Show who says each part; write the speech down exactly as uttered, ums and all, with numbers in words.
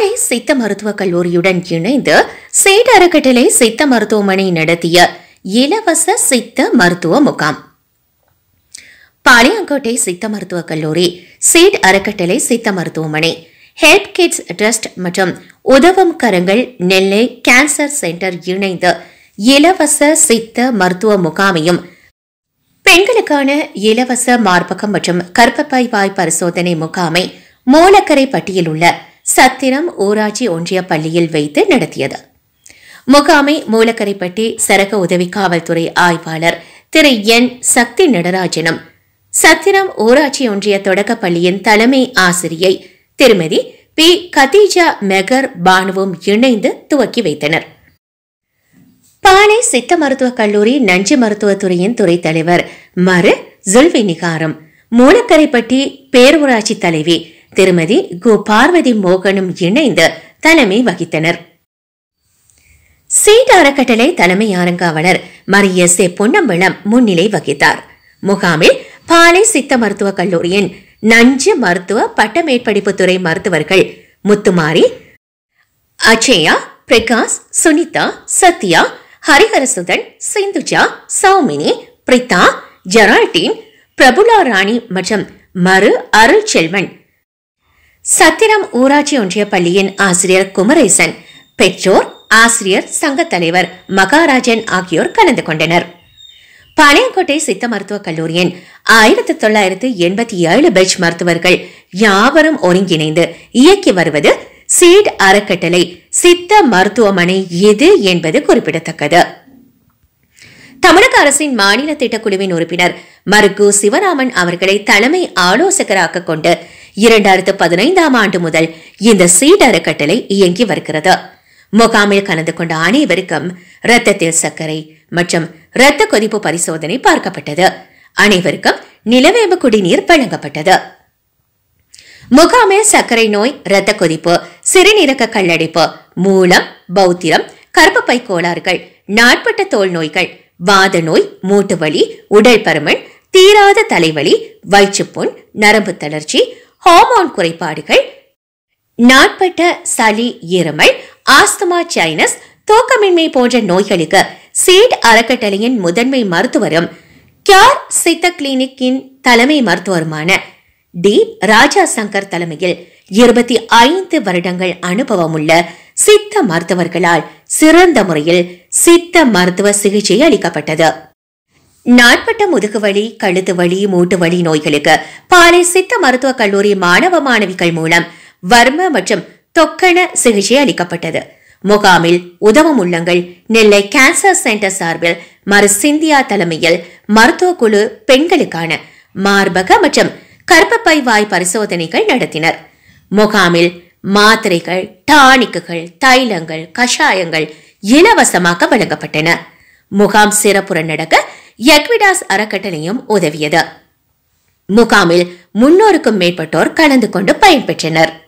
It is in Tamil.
Speaker 1: பாளை சித்த மருத்துவக் கல்லூரியுடன் இணைந்து சேட் அறக்கட்டளை சித்த மருத்துவமனை நடத்திய இலவச சித்த மருத்துவ முகாம். பாளையங்கோட்டை சித்த மருத்துவக் கல்லூரி, சேட் அறக்கட்டளை சித்த மருத்துவமனை, ஹெல்ப் கிட்ஸ் ட்ரஸ்ட் மற்றும் உதவும் கரங்கள் நெல்லை கேன்சர் சென்டர் இணைந்து இலவச சித்த மருத்துவ முகாமையும், பெண்களுக்கான இலவச மார்பகம் மற்றும் கர்ப்பப்பை வாய் பரிசோதனை முகாமை மூலக்கரைப்பட்டியில் உள்ள சத்திரம் ஊராட்சி ஒன்றிய பள்ளியில் வைத்து நடத்தியது. முகாமை மூலக்கரைப்பட்டி சரக உதவி காவல்துறை ஆய்வாளர் திரு என் சக்தி நடராஜனும், சத்திரம் ஊராட்சி ஒன்றிய தொடக்க பள்ளியின் தலைமை ஆசிரியை திருமதி பி கதீஜா மெகர் பானுவும் இணைந்து துவக்கி வைத்தனர். பாளை சித்த மருத்துவக் கல்லூரி நஞ்சு மருத்துவத்துறையின் துறை தலைவர் மரு ஜுல்வினிகாரம், மூலக்கரைப்பட்டி பேரூராட்சி தலைவி திருமதி கு பார்வதி மோகனும் இணைந்து தலைமை வகித்தனர். சேட் அறக்கட்டளை தலைமை அரங்காவலர் மரிய சே பொன்னம்பலம் முன்னிலை வகித்தார். முகாமில் பாளை சித்த மருத்துவக் கல்லூரியின் நஞ்சு மருத்துவ பட்டமேற்படிப்பு துறை மருத்துவர்கள் முத்துமாரி, அச்சயா, பிரகாஷ், சுனிதா, சத்யா, ஹரிஹரசுதன், சிந்துஜா, சௌமினி, பிரிதா, ஜெரால்டீன், பிரபுலா ராணி மற்றும் மறு அருள் செல்வன், சத்திரம் ஊராட்சி ஒன்றிய பள்ளியின் ஆசிரியர் குமரேசன், பெற்றோர், ஆசிரியர் சங்க தலைவர் மகாராஜன் ஆகியோர் கலந்து கொண்டனர். பாளையங்கோட்டை சித்த மருத்துவக் கல்லூரியின் ஆயிரத்தி தொள்ளாயிரத்தி எண்பத்தி ஏழு பெச் மருத்துவர்கள் யாவரும் ஒருங்கிணைந்து இயக்கி வருவது சேட் அறக்கட்டளை சித்த மருத்துவமனை இது என்பது குறிப்பிடத்தக்கது. தமிழக அரசின் மாநில திட்டக்குழுவின் உறுப்பினர் மருகு சிவராமன் அவர்களை தலைமை ஆலோசகராக கொண்டு இரண்டாயிரத்து பதினைந்தாம் ஆண்டு முதல் இந்த சேட் அறக்கட்டளை இயங்கி வருகிறது. முகாமில் கலந்து கொண்ட அனைவருக்கும் இரத்தத்தில் சர்க்கரை மற்றும் இரத்த கொதிப்பு பரிசோதனை பார்க்கப்பட்டது. அனைவருக்கும் நிலவேம்பு குடிநீர் வழங்கப்பட்டது. முகாமில் சர்க்கரை நோய், இரத்த கொதிப்பு, சிறுநீரக கல்லடைப்பு, மூலம், பௌத்திரம், கர்ப்பப்பை கோளாறுகள், நாட்பட்ட தோல் நோய்கள், வாத நோய், மூட்டு வலி, உடல் பருமன், தீராத தலைவலி, வயிற்றுப்புண், நரம்பு தளர்ச்சி, ஹார்மோன் குறைபாடுகள், நாட்பட்ட சளி, இருமல், ஆஸ்துமா, சைனஸ், தூக்கமின்மை போன்ற நோய்களுக்கு சேட் அறக்கட்டளையின் முதன்மை மருத்துவரும் கியார் சித்த கிளினிக்கின் தலைமை மருத்துவருமான டி ராஜா சங்கர் தலைமையில் இருபத்தி ஐந்து வருடங்கள் அனுபவம் உள்ள சித்த மருத்துவர்களால் சிறந்த முறையில் சித்த மருத்துவ சிகிச்சை அளிக்கப்பட்டது. நாட்பட்ட முதுகுவலி, கழுத்து வலி, மூட்டு வலி நோய்களுக்கு பாளை சித்த மருத்துவக் கல்லூரி மாணவ மாணவிகள் மூலம் வர்ம மற்றும் தொக்கண சிகிச்சை அளிக்கப்பட்டது. முகாமில் உதவும் உள்ளங்கள் நெல்லை கேன்சர் சென்டர் சார்பில் மறு சிந்தியா தலைமையில் மருத்துவ குழு பெண்களுக்கான மார்பக மற்றும் கர்ப்பப்பை வாய் பரிசோதனைகள் நடத்தினர். முகாமில் மாத்திரைகள், டானிக்குகள், தைலங்கள், கஷாயங்கள் இலவசமாக வழங்கப்பட்டன. முகாம் சிறப்புற நடக்க எக்விடாஸ் அறக்கட்டளையும் உதவியது. முகாமில் முன்னூறுக்கும் மேற்பட்டோர் கலந்து கொண்டு பயன்பெற்றனர்.